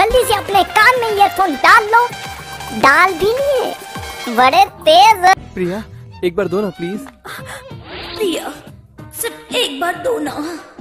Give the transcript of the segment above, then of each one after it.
जल्दी से अपने कान में ईयरफोन डाल लो। डाल भी लिए, बड़े तेज। प्रिया एक बार दो ना प्लीज। प्रिया सिर्फ एक बार दो ना।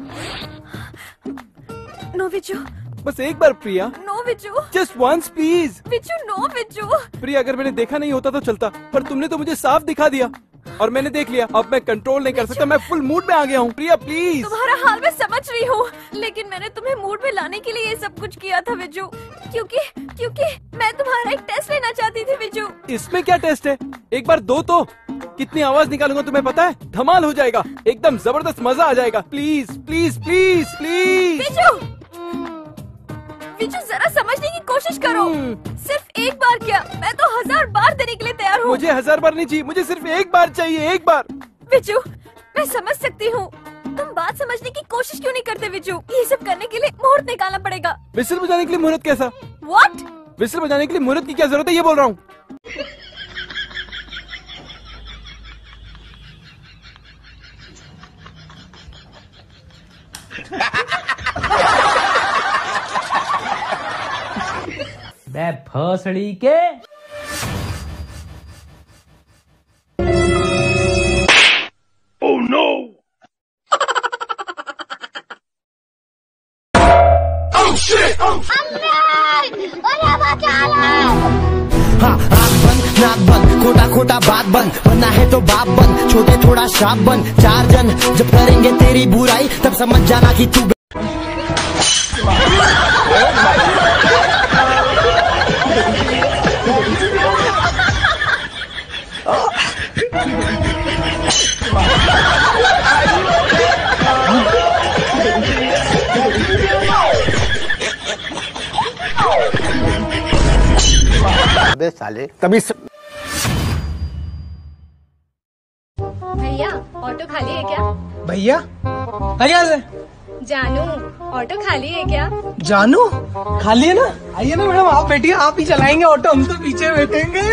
नो विजू, बस एक बार Priya. No Viju, just once please. Viju no Viju. Priya अगर मैंने देखा नहीं होता तो चलता, पर तुमने तो मुझे साफ दिखा दिया और मैंने देख लिया। अब मैं कंट्रोल नहीं कर सकता, मैं फुल मूड में आ गया हूँ। प्रिया प्लीज। तुम्हारा हाल मैं समझ रही हूँ, लेकिन मैंने तुम्हें मूड में लाने के लिए ये सब कुछ किया था विजू, क्योंकि मैं तुम्हारा एक टेस्ट लेना चाहती थी विजू। इसमें क्या टेस्ट है? एक बार दो तो। कितनी आवाज निकालूंगा तुम्हें पता है? धमाल हो जाएगा, एकदम जबरदस्त मजा आ जाएगा। Please please please please. Viju, Viju जरा समझने की कोशिश करो। सिर्फ एक बार क्या, मैं तो 1000 बार देने के लिए तैयार हूँ। मुझे 1000 बार नहीं चाहिए, मुझे सिर्फ एक बार चाहिए, एक बार। विजू मैं समझ सकती हूँ, तुम बात समझने की कोशिश क्यों नहीं करते विजू? ये सब करने के लिए मुहूर्त निकालना पड़ेगा। विसिल बजाने के लिए मुहूर्त कैसा? What? विसिल बजाने के लिए मुहूर्त की क्या जरूरत है, ये बोल रहा हूँ। बे भोसड़ी के। Oh no! Oh shit! Oh! हाँ आँख बंद नाक बंद, खोटा खोटा बात बंद, बनना है तो बाप बन, छोटे थोड़ा श्राप बन। 4 जन जब करेंगे तेरी बुराई तब समझ जाना कि तू। अबे साले तभी भैया ऑटो खाली है क्या? भैया भैया से जानू ऑटो खाली है क्या? जानू खाली है ना? आइए ना मैडम, आप बैठिए, आप ही चलाएंगे ऑटो, हम तो पीछे बैठेंगे।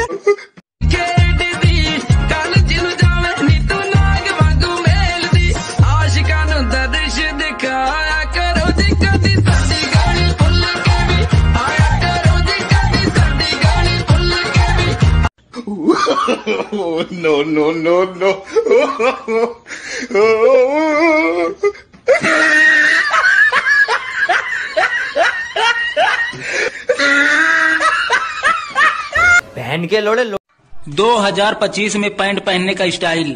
no no no no बहन के लोड़े 2025 में पैंट पहनने का स्टाइल,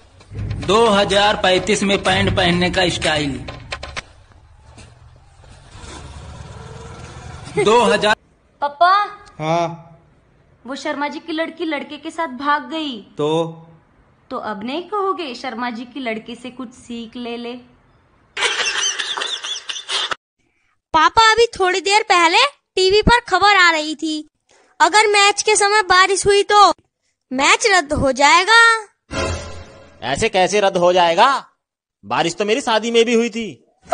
2035 में पैंट पहनने का स्टाइल, 2000। पापा हाँ वो शर्मा जी की लड़की लड़के के साथ भाग गई, तो अब नहीं कहोगे शर्मा जी की लड़के से कुछ सीख ले ले? पापा अभी थोड़ी देर पहले टीवी पर खबर आ रही थी, अगर मैच के समय बारिश हुई तो मैच रद्द हो जाएगा। ऐसे कैसे रद्द हो जाएगा? बारिश तो मेरी शादी में भी हुई थी।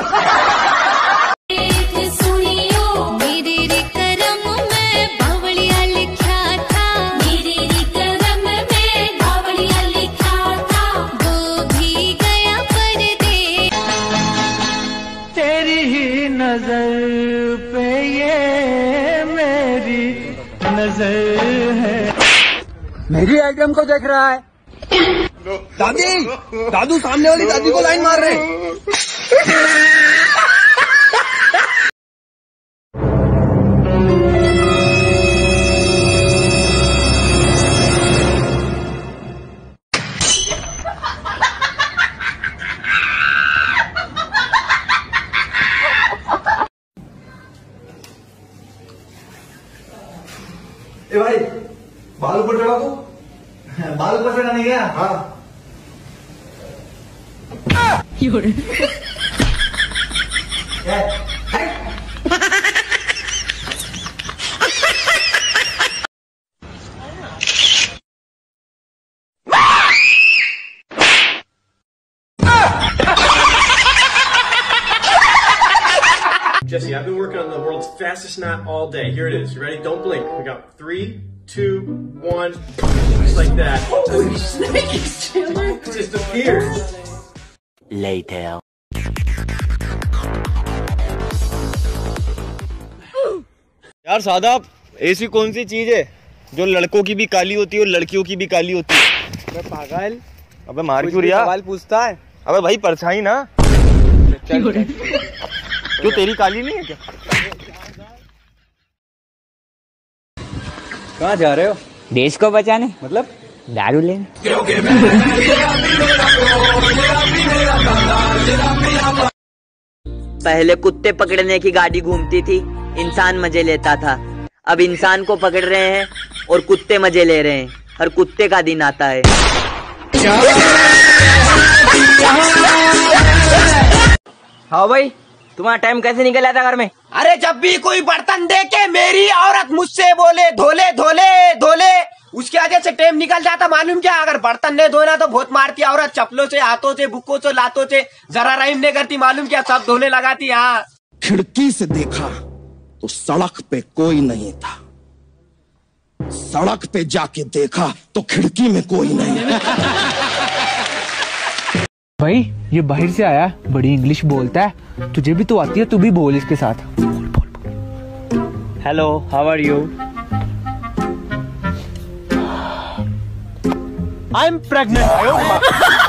नजर पे ये मेरी नजर है। मेरी आइटम को देख रहा है। दादी दादू सामने वाली दादी को लाइन मार रहे। ए भाई बाल ऊपर चढ़ा दो। बाल ऊपर चढ़ाने गया। हाँ Jesse, I've been working on the world's fastest knot all day. Here it is. You ready? Don't blink. We got 3, 2, 1. Just like that. Holy snakes, Chandler! It just appeared. Later. यार सादाब, ऐसी कौन सी चीज है जो लड़कों की भी काली होती है और लड़कियों की भी काली होती है? अबे पागल, अबे मार क्यों रिया? सवाल पूछता है। अबे भाई परछाई ना। क्यों तेरी काली नहीं है क्या? कहाँ जा रहे हो? देश को बचाने। मतलब दारू लेने। पहले कुत्ते पकड़ने की गाड़ी घूमती थी, इंसान मजे लेता था। अब इंसान को पकड़ रहे हैं और कुत्ते मजे ले रहे हैं। हर कुत्ते का दिन आता है। हाँ भाई, तुम्हारा टाइम कैसे निकल आता घर में? अरे जब भी कोई बर्तन देके मेरी औरत मुझसे बोले धोले धोले धोले, उसके आगे से टाइम निकल जाता। मालूम क्या, अगर बर्तन नहीं धोना तो बहुत मारती औरत, चप्पलों से, हाथों से, बुक्कों से, लातों से, जरा रहीम नहीं करती। मालूम क्या, सब धोने लगाती। हाँ, खिड़की से देखा तो सड़क पे कोई नहीं था, सड़क पे जाके देखा तो खिड़की में कोई नहीं। भाई ये बाहर से आया, बड़ी इंग्लिश बोलता है, तुझे भी तो आती है, तू भी बोल इसके साथ। Hello, how are you? I am pregnant.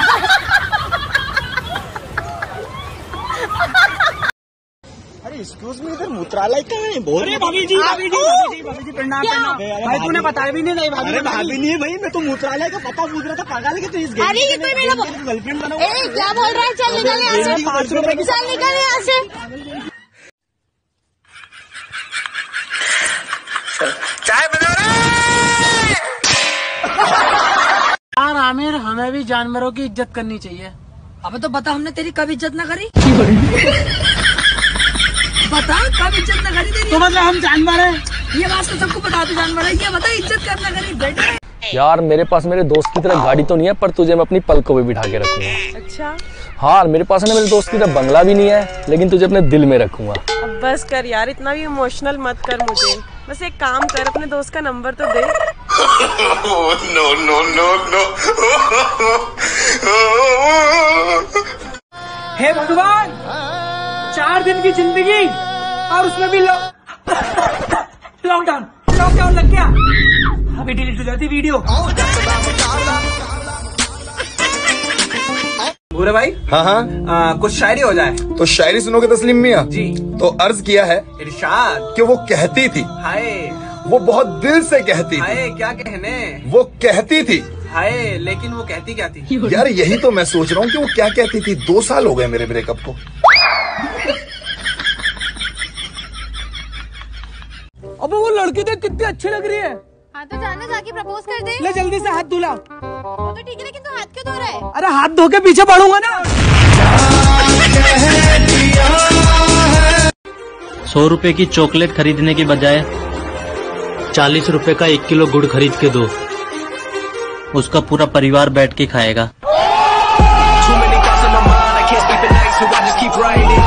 अरे एक्सक्यूज मी, इधर मूत्रालय कहाँ है? अरे भाभी जी, भाभी जी, भाभी जी, भाभी जी, प्रणाम प्रणाम। भाई तूने बताया भी नहीं। भाभी, अरे भाभी नहीं है भाई, मैं तो मूत्रालय का पता पूछ रहा था। पागल है, तो इस अरे ये कोई मेरा गर्लफ्रेंड बनाओ। क्या बोल रहा है? चल निकल यहाँ से, 5 रुपए की। चल निकल यहाँ से। चाय बना यार आमिर, हमें भी जानवरों की इज्जत करनी चाहिए। अबे तो बता, हमने तेरी कब इज्जत ना करी? बता, कब इज्जत ना करी तेरी? तो मतलब हम जानवर हैं? ये बात तो सबको पता, जानवर है। ये बता, इज्जत करना करी बेटे? यार मेरे पास मेरे दोस्त की तरह गाड़ी तो नहीं है, पर तुझे मैं अपनी पलकों पे बिठा के रखूंगा। अच्छा? हाँ, मेरे पास है ना मेरे दोस्त की तरह बंगला भी नहीं है, लेकिन तुझे अपने दिल में रखूंगा। अब बस कर यार, इतना भी इमोशनल मत कर मुझे। बस एक काम कर, अपने दोस्त का नंबर तो दे। No no no no. हे भगवान, 4 दिन की जिंदगी और उसमें भी लॉकडाउन लग गया। अभी डिलीट हो जाती वीडियो। भूरे भाई। हाँ हाँ, कुछ शायरी हो जाए। तो शायरी सुनोगे तस्लीम मियाँ जी? तो अर्ज किया है इरशाद कि वो कहती थी, हाय, वो बहुत दिल से कहती थी। हाय क्या कहने, वो कहती थी, हाय, लेकिन वो कहती क्या थी? यार यही तो मैं सोच रहा हूँ कि वो क्या कहती थी। 2 साल हो गए मेरे ब्रेकअप को। अब वो लड़की देख कितनी अच्छी लग रही है। हाँ तो जाना, जाके प्रपोज कर दे। ले जल्दी से हाथ धुला। वो तो ठीक है, लेकिन तू हाथ क्यों धो रहा है? अरे हाथ धो के पीछे पड़ूंगा ना। 100 रुपए की चॉकलेट खरीदने के बजाय 40 रुपए का 1 किलो गुड़ खरीद के दो, उसका पूरा परिवार बैठ के खाएगा।